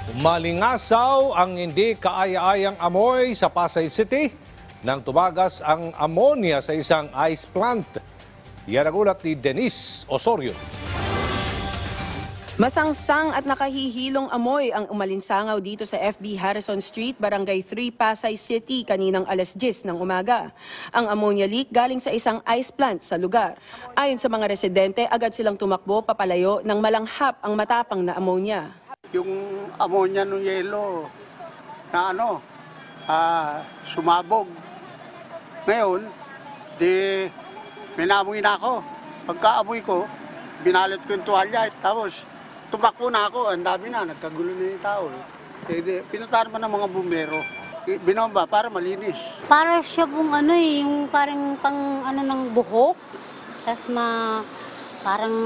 Malingasaw ang hindi kaaya-ayang amoy sa Pasay City nang tumagas ang ammonia sa isang ice plant. Yan ang ulat ni Denise Osorio. Masangsang at nakahihilong amoy ang umalinsangaw dito sa FB Harrison Street, Barangay 3, Pasay City kaninang alas 10 ng umaga. Ang ammonia leak galing sa isang ice plant sa lugar. Ayon sa mga residente, agad silang tumakbo papalayo nang malanghap ang matapang na ammonia. Yung ammonia ng yelo na sumabog. Ngayon, minamoy na ako. Pagkaamoy ko, binalit ko yung tuwalya. Tapos, tumakbo na ako. Ang dami na, nagkagulo na yung tao. Pinuntahan pa ng mga bumbero. Binomba para malinis. Para siya pong yung parang ng buhok. Tapos parang,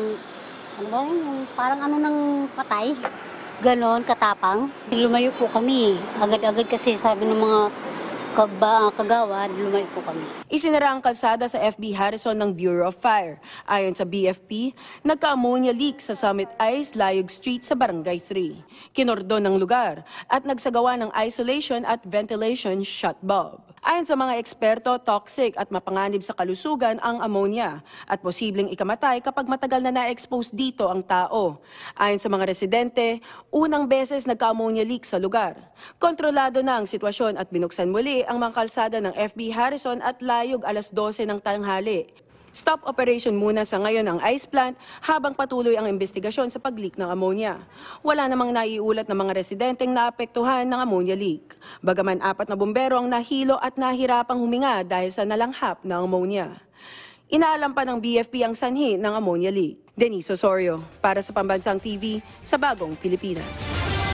parang ng patay. Ganon, katapang. Lumayo po kami. Agad-agad kasi sabi ng mga kagawad, lumayo po kami. Isinara ang kalsada sa FB Harrison ng Bureau of Fire. Ayon sa BFP, nagka-ammonia leak sa Summit Ice, Layog Street sa Barangay 3. Kinordon ng lugar at nagsagawa ng isolation at ventilation shut bulb. Ayon sa mga eksperto, toxic at mapanganib sa kalusugan ang ammonia at posibleng ikamatay kapag matagal na na-expose dito ang tao. Ayon sa mga residente, unang beses nagka-ammonia leak sa lugar. Kontrolado na ang sitwasyon at binuksan muli ang mga kalsada ng FB Harrison at Layog alas 12 ng tanghali. Stop operation muna sa ngayon ang ice plant habang patuloy ang investigasyon sa pag-leak ng ammonia. Wala namang naiulat ng mga residenteng naapektuhan ng ammonia leak. Bagaman 4 na bumbero ang nahilo at nahirapang huminga dahil sa nalanghap ng ammonia. Inaalam pa ng BFP ang sanhi ng ammonia leak. Denise Osorio, para sa Pambansang TV, sa Bagong Pilipinas.